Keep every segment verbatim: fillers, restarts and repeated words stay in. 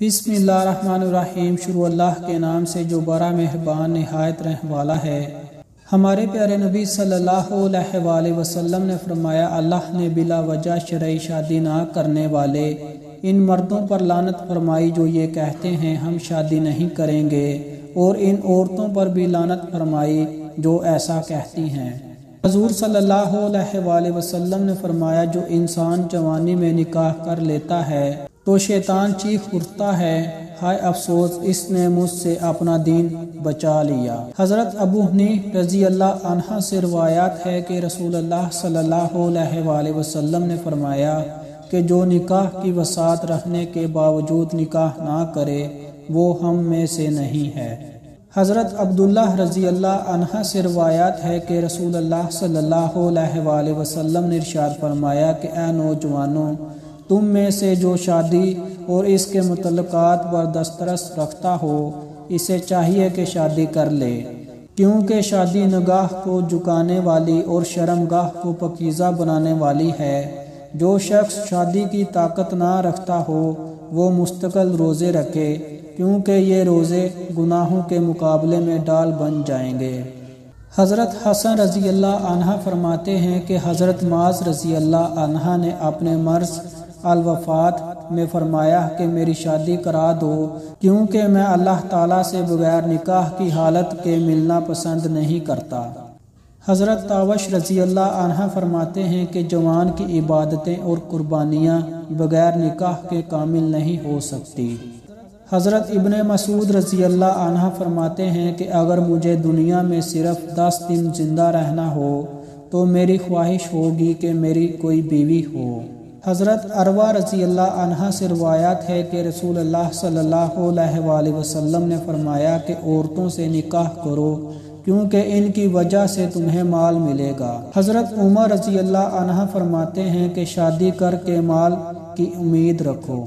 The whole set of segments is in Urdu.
بسم اللہ الرحمن الرحیم۔ شروع اللہ کے نام سے جو بڑا مہربان نہایت رحم والا ہے۔ ہمارے پیارے نبی صلی اللہ علیہ وآلہ وسلم نے فرمایا، اللہ نے بلا وجہ شرعی شادی نہ کرنے والے ان مردوں پر لعنت فرمائی جو یہ کہتے ہیں ہم شادی نہیں کریں گے، اور ان عورتوں پر بھی لعنت فرمائی جو ایسا کہتی ہیں۔ حضور صلی اللہ علیہ وآلہ وسلم نے فرمایا، جو انسان جوانی میں نکاح کر لیتا ہے تو شیطان چیخ اٹھتا ہے، ہائے افسوس اس نے مجھ سے اپنا دین بچا لیا۔ حضرت ابو حنیفہ رضی اللہ عنہ سے روایات ہے کہ رسول اللہ صلی اللہ علیہ وآلہ وسلم نے فرمایا کہ جو نکاح کی وسعت رکھنے کے باوجود نکاح نہ کرے وہ ہم میں سے نہیں ہے۔ حضرت عبداللہ رضی اللہ عنہ سے روایات ہے کہ رسول اللہ صلی اللہ علیہ وآلہ وسلم نے ارشاد فرمایا کہ اے نوجوانوں، تم میں سے جو شادی اور اس کے متعلقات پر دسترس رکھتا ہو اسے چاہیے کہ شادی کر لے، کیونکہ شادی نگاہ کو جھکانے والی اور شرمگاہ کو پاکیزہ بنانے والی ہے۔ جو شخص شادی کی طاقت نہ رکھتا ہو وہ مستقل روزے رکھے، کیونکہ یہ روزے گناہوں کے مقابلے میں ڈال بن جائیں گے۔ حضرت حسن رضی اللہ عنہ فرماتے ہیں کہ حضرت معاذ رضی اللہ عنہ نے اپنے مرض الوفات میں فرمایا کہ میری شادی کرا دو، کیونکہ میں اللہ تعالیٰ سے بغیر نکاح کی حالت کے ملنا پسند نہیں کرتا۔ حضرت طاووس رضی اللہ عنہ فرماتے ہیں کہ جوان کی عبادتیں اور قربانیاں بغیر نکاح کے کامل نہیں ہو سکتی۔ حضرت ابن مسعود رضی اللہ عنہ فرماتے ہیں کہ اگر مجھے دنیا میں صرف دس دن زندہ رہنا ہو تو میری خواہش ہوگی کہ میری کوئی بیوی ہو۔ حضرت عروہ رضی اللہ عنہ سے روایات ہے کہ رسول اللہ صلی اللہ علیہ وآلہ وسلم نے فرمایا کہ عورتوں سے نکاح کرو، کیونکہ ان کی وجہ سے تمہیں مال ملے گا۔ حضرت عمر رضی اللہ عنہ فرماتے ہیں کہ شادی کر کے مال کی امید رکھو۔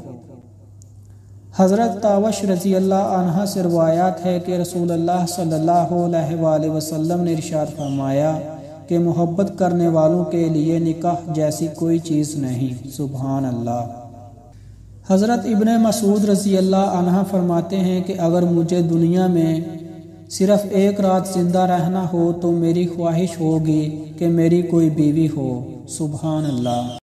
حضرت طاووس رضی اللہ عنہ سے روایات ہے کہ رسول اللہ صلی اللہ علیہ وآلہ وسلم نے ارشاد فرمایا کہ محبت کرنے والوں کے لیے نکاح جیسی کوئی چیز نہیں۔ سبحان اللہ۔ حضرت ابن مسعود رضی اللہ عنہ فرماتے ہیں کہ اگر مجھے دنیا میں صرف ایک رات زندہ رہنا ہو تو میری خواہش ہوگی کہ میری کوئی بیوی ہو۔ سبحان اللہ۔